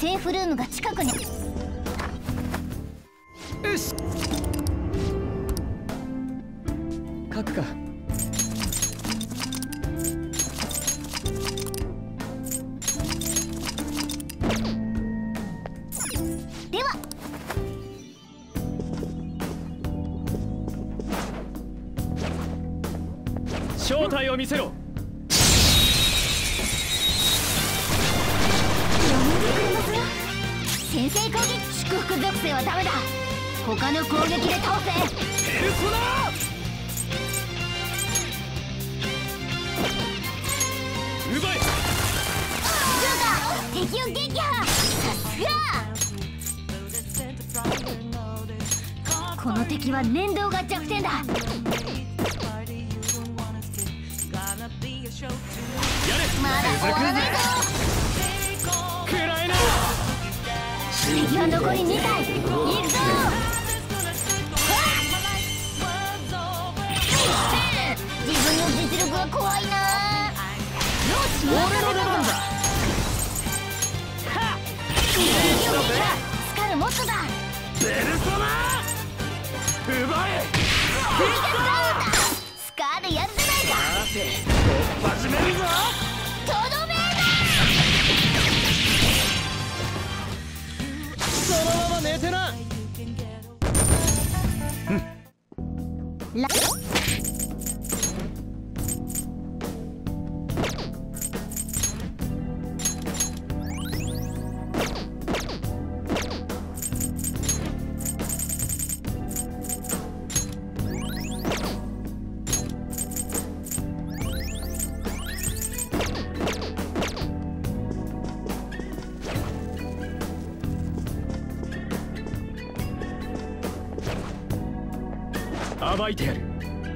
セーフルームが近くに。よし、書くか。 では正体を見せろ。 先制攻撃。祝福属性はダメだ。他の攻撃で倒せ。 ペルソナ奪え。 そうか、敵を撃破。さすが。この敵は粘土が弱点だ。 やれ。 まだ終わらないぞ。 くらえな。 敵は残り2体。行くぞ。自分の実力は怖いな。よし、 俺の出番だ。 スカルモットだ。 ペルソナ奪え。 スカーでやるじゃないか。 さて、突破始めるぞ。 とどめだ。 そのまま寝てな。暴いてやる。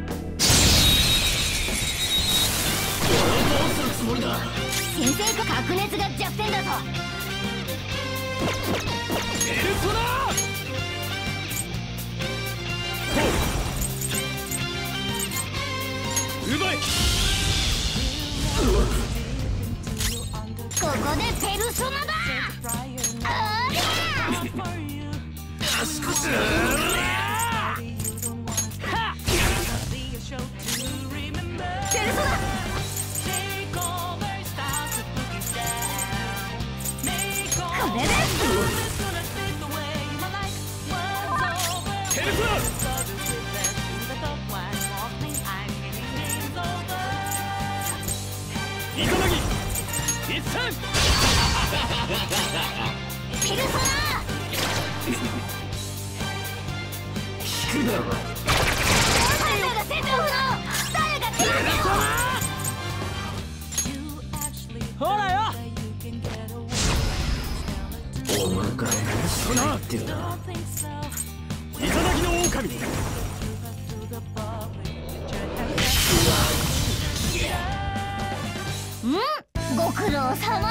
俺はどうするつもりだ。 先制か。白熱が弱点だぞ。 ペルソナ奪え。 ここでペルソナだ。ありゃ。 足腰。 ペルソナ。これでペルソナ。イザナギ一戦。 ペルソナ。 引くだろ。 誰が戦闘不能。誰が手を出ほらよ。 お前がそなってるな。 イザナギの狼。 ご苦労様。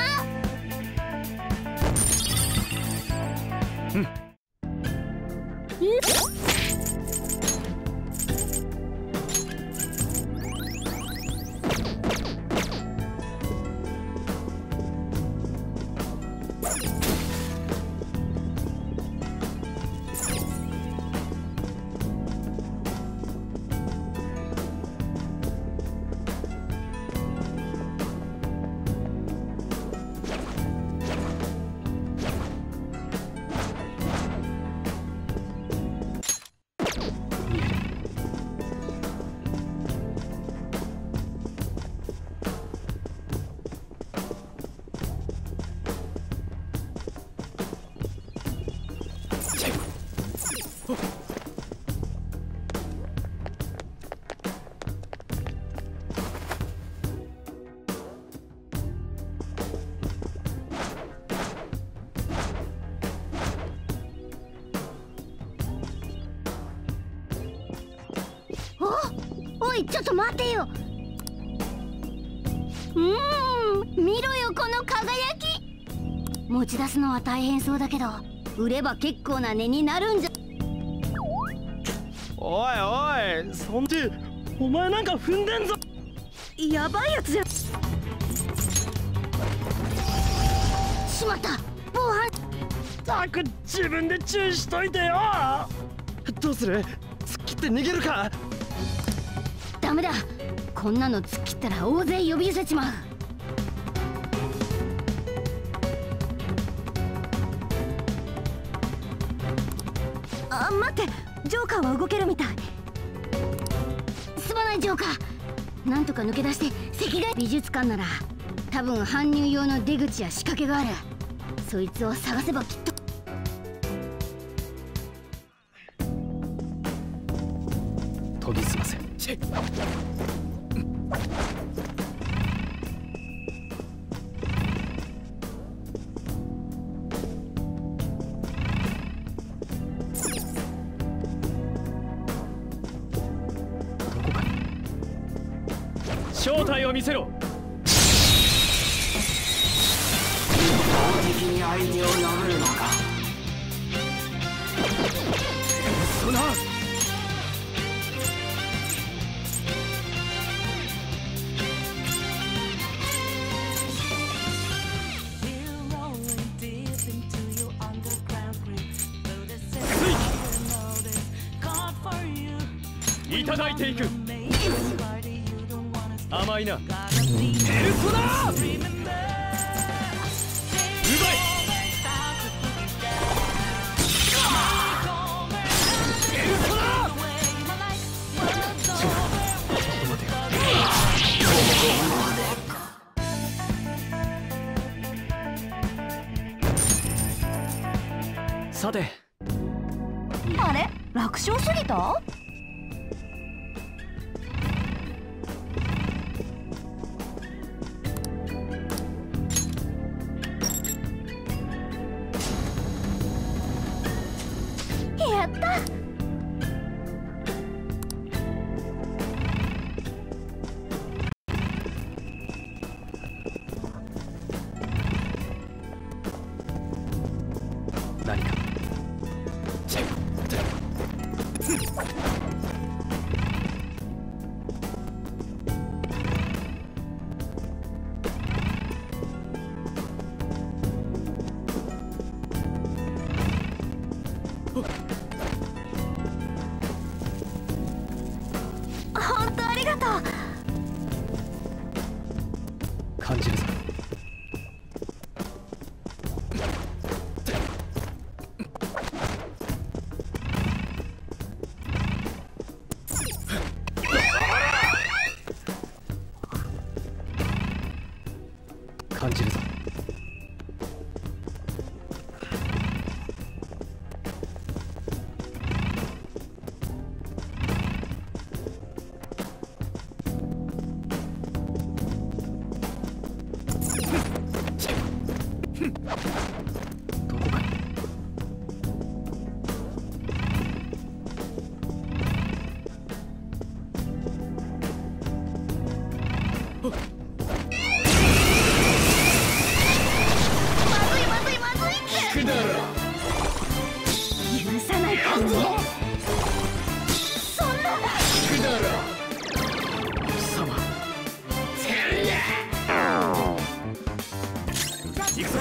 おい、ちょっと待てよ。見ろよこの輝き。持ち出すのは大変そうだけど、売れば結構な値になるんじゃ。 おいおい、そんじお前なんか踏んでんぞ。 やばいやつじゃ。しまった、防犯。 たく自分で注意しといてよ。 どうする？突っ切って逃げるか？ ダメだ、こんなの突っ切ったら大勢呼び寄せちまう。あ、待って、ジョーカーは動けるみたい。すまないジョーカー、なんとか抜け出して赤外美術館なら多分搬入用の出口や仕掛けがある。そいつを探せばきっと。 研ぎ澄ませ。どこかに正体を見せろ。 的に相手を殴るのか。 そな。いただいていく。甘いな。ペルソナ。 さて、 あれ、楽勝すぎた？やった。 何か。 本当ありがとう。 感じるぞ。感じるぞ。どこかに。 くだら。 許さないからね。 そんな。 くだら。 貴様。 行くぞ。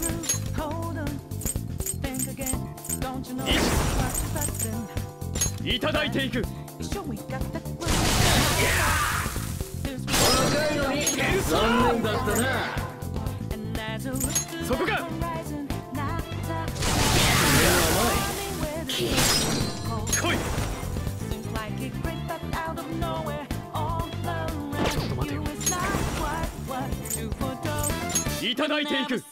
いただいていく。 若いのに残念だったな。 そこか。来い。 ちょっと待てよ。 いただいていく。